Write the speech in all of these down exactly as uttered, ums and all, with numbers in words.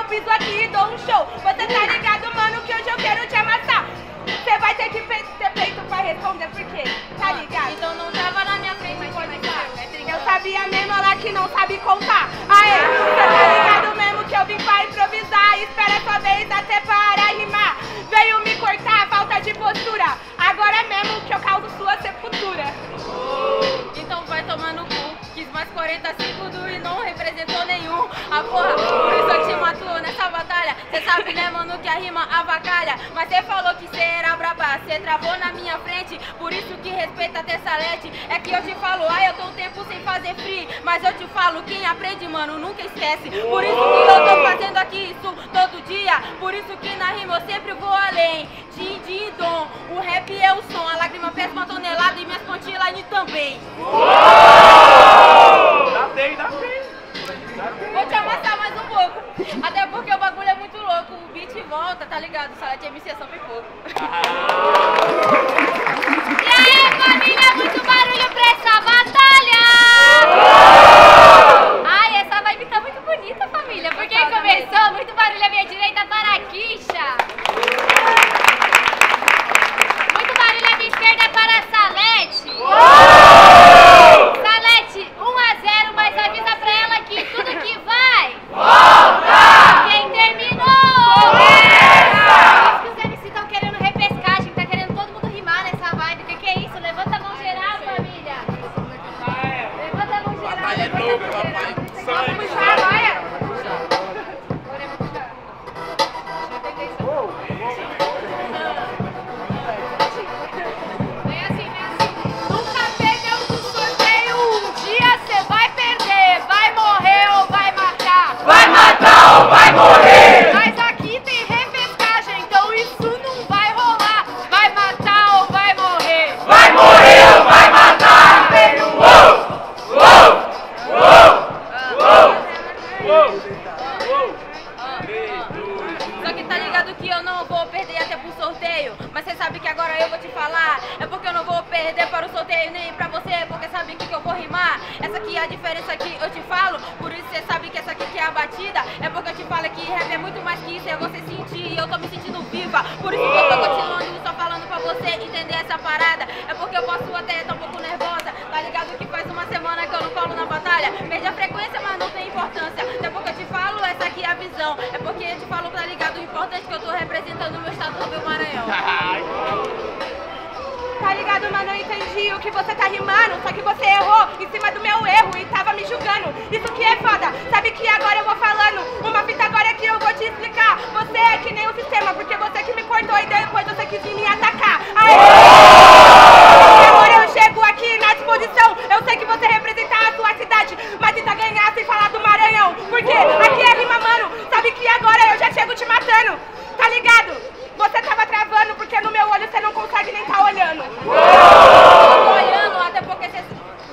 piso aqui e dou um show. Você tá ligado, mano, que hoje eu quero te amassar. Você vai ter que pe ter peito pra responder, por quê? Tá ligado? Então não tava na minha frente, mas pode estar. Eu sabia mesmo, ela que não sabe contar. Aê, você tá ligado mesmo que eu vim pra improvisar. Espera a sua vez até para rimar. Veio me cortar, falta de postura. Agora mesmo que eu causo sua sepultura. Então vai tomar no cu. Quis mais quarenta segundos e não representou nenhum. A porra, por isso eu te mato nessa batalha. Cê sabe, né, mano, que a rima avacalha. Mas cê falou que cê era braba, cê travou na minha frente. Por isso que respeita ter salete. É que eu te falo, ah, eu tô um tempo sem fazer free. Mas eu te falo, quem aprende, mano, nunca esquece. Por isso que eu tô fazendo aqui isso todo dia. Por isso que na rima eu sempre vou além. Din, din, dom, o rap é o som. A lágrima pesa uma tonelada e minhas punchline também. Dá bem, dá bem. Vou te amassar mais um pouco. Até porque o bagulho é muito louco. O beat volta, tá ligado? Salete M C é só pipoco. E aí, família, muito barulho pra essa batalha! Ai, essa vibe tá muito bonita, família. Porque começou muito barulho à minha direita para a Kisha. Muito barulho à minha esquerda para a Salete. Salete, um a zero, mas avisa pra ela que tudo que vai volta! Quem terminou? Começa! Os M C estão querendo repescagem, tá querendo todo mundo rimar nessa vibe. O que, que é isso? Levanta a mão geral, família! Levanta a mão geral, levanta a mão geral! Vamos puxar, vai! Vem assim, vem assim. Nunca perdeu no sorteio, um dia cê vai perder. Vai morrer ou vai matar? Vai matar ou vai morrer? Mas aqui tem repescagem, então isso não vai rolar. Vai matar ou vai morrer? Vai morrer ou vai matar? Uou! Uou! Uou! Uou! Uou! Só que tá ligado que eu não vou perder até pro sorteio. Mas cê sabe que agora eu vou te falar. É porque eu não vou perder para o sorteio nem pra você. Porque sabe que, que eu vou rimar. Essa aqui é a diferença que eu te falo. Por isso cê sabe que essa aqui que é a batida. É porque eu te falo que rap é muito mais que isso. É você sentir e eu tô me sentindo viva. Por isso que eu tô continuando só falando pra você entender essa parada. É porque eu posso até estar um pouco nervosa. Tá ligado que faz uma semana que eu não colo na batalha. Perdi a frequência, mas não tem importância. É porque eu te falo, essa aqui é a visão. É porque eu te falo, tá ligado? O importante é que eu tô representando o meu estado do meu Maranhão. Tá ligado, mano? Eu entendi o que você tá rimando. Só que você errou em cima do meu erro e tava me julgando. Isso que é foda. Sabe que agora eu vou falando uma fita agora que eu vou te explicar. Você é que nem o sistema, porque você que me cortou e depois você quis vir me atacar. Aê! Agora eu chego aqui na disposição. Eu sei que você representa a sua cidade, mas tenta ganhar sem falar do Maranhão. Porque aqui é rima, mano. Sabe que agora eu já chego te matando. Tá ligado? Você tava travando porque no meu olho você não consegue nem tá olhando. Eu tô olhando, até porque você...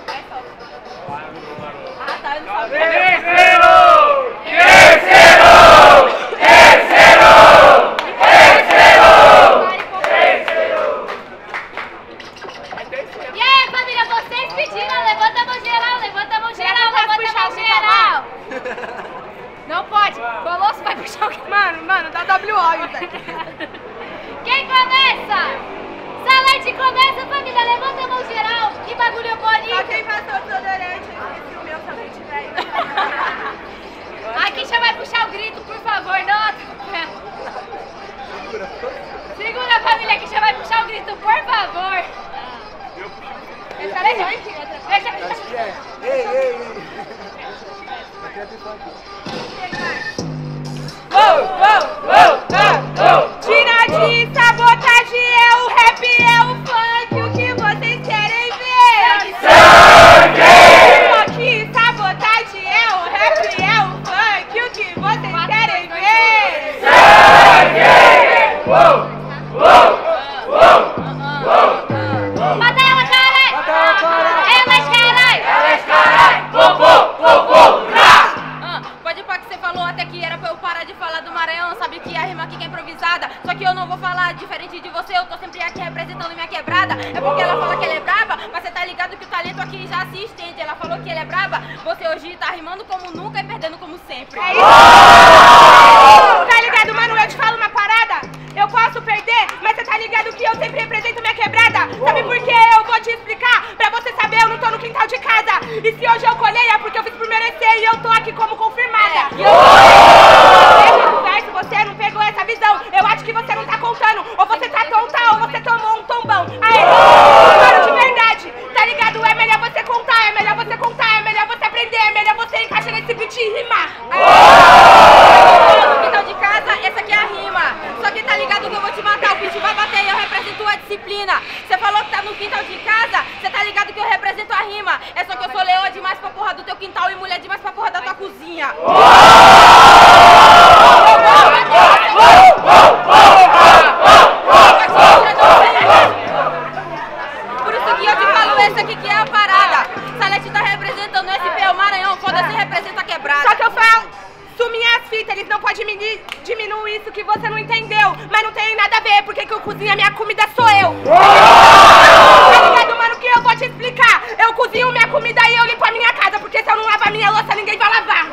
Ah, tá, eu não sabia. Terceiro! Terceiro! Terceiro! Terceiro! Terceiro! E aí, família, vocês pediram, levanta a mão geral, levanta a mão geral, levanta a mão geral. Não pode, Colosso vai puxar o... Mano, mano, dá W O, velho. Quem começa? Salete começa, família, levanta a mão geral. Que bagulho bonito. Só quem passou desodorante, esse o meu salete, velho. A Kisha vai puxar o grito, por favor, não. Segura, família, a Kisha vai puxar o grito, por favor. Essa é funk? Deixa, Acho que é. Ei, ei, ei. Aqui é de funk. Uou, uou, uou, uou. Tira de sabotagem, é o rap, é o funk, o que vocês querem ver? Sangue! Só que sabotagem é o rap, é o funk, o que vocês querem ver? Sangue! Uou! Uou! Uou! Uou! mata ela, caralho. Mata ela, caralho. Elas, caralho. Elas, caralho! Pô, pô, pô, pô! Ah, pode pá que você falou até que era pra eu parar de falar do Maranhão. Sabe que a rima aqui que é improvisada. Só que eu não vou falar diferente de você. Eu tô sempre aqui representando minha quebrada. É porque ela fala que ela é braba, mas você tá ligado que o talento aqui já se estende. Ela falou que ela é braba. Você hoje tá rimando como nunca e perdendo como sempre. É isso. pode diminuir, diminuir isso que você não entendeu. Mas não tem nada a ver, porque quem cozinha minha comida sou eu. Tá ligado, mano, que eu vou te explicar. Eu cozinho minha comida e eu limpo a minha casa, porque se eu não lavar minha louça, ninguém vai lavar.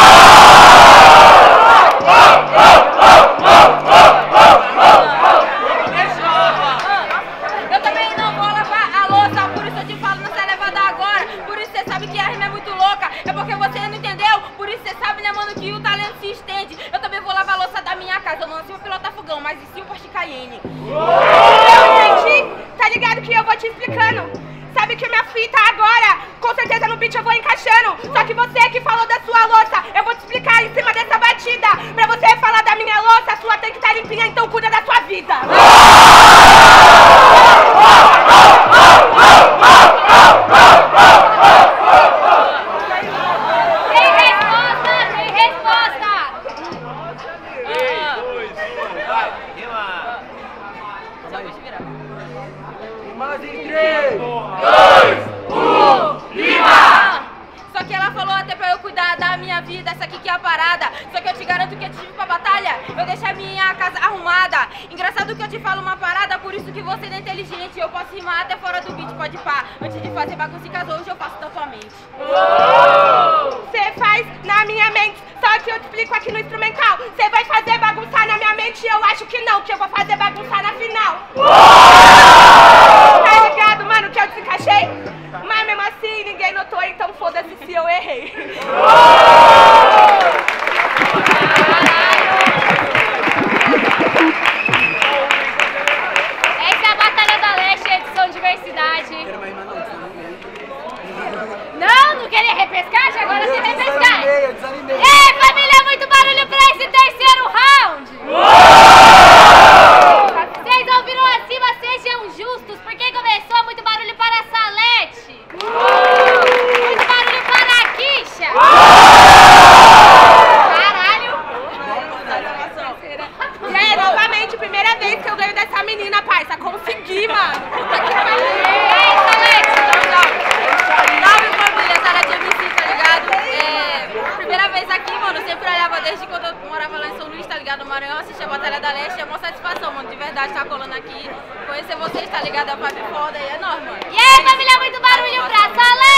Eu também não vou lavar a louça, por isso eu te falo, não sei levar agora. Por isso você sabe que a rima é muito louca. É porque você não entendeu, por isso você sabe, né, mano, que o talento se estende. Eu também vou lavar a louça da minha casa. Eu não nasci pra pilotar fogão, mas e sim o Porsche Cayenne. Eu entendi, tá ligado que eu vou te explicando. Sabe que minha fita agora, com certeza no beat eu vou encaixando. Só que você que falou da sua louça, eu vou te explicar em cima dessa batida. Pra você falar da minha louça, a sua tem que estar limpinha, então cuida da sua vida. Tem resposta, tem resposta. Mas em três, dois, um, lima! Só que ela falou até pra eu cuidar da minha vida, essa aqui que é a parada. Só que eu te garanto que eu tive pra batalha, eu deixei a minha casa arrumada. Engraçado que eu te falo uma parada, por isso que você não é inteligente. Eu posso rimar até fora do beat, pode pá. Antes de fazer bagunça em casa, hoje eu faço da tua mente. Você faz na minha mente, só que eu te explico aqui no instrumental. Você vai fazer bagunçar na minha mente e eu acho que não, que eu vou fazer bagunçar na final. Tá ligado, mano, que eu desencaixei? Mas mesmo assim, ninguém notou, então foda-se se eu errei. Essa é a Batalha da Leste, edição diversidade. Não, não queria repescagem? Agora tem repescagem. desanimei, eu desanimei. Ei, família, muito barulho pra esse terceiro round. Vocês ouviram acima, sejam justos, porque começou muito barulho para a Salete. Muito barulho para a Kisha. Caralho. E aí, novamente, primeira vez que eu ganho dessa menina, parça. Consegui, mano. Puta que pariu. Ei, Salete. Salve família, Salete M C, tá ligado? É, primeira vez aqui, mano, sempre olhava desde quando eu morava lá em São Luís, tá ligado? No Maranhão, assistia a Batalha da Leste, é uma satisfação, mano, de verdade, tá colando aqui. Conhecer vocês, tá ligado? É uma vibe foda e é enorme, mano. E aí, família, muito barulho pra Salete.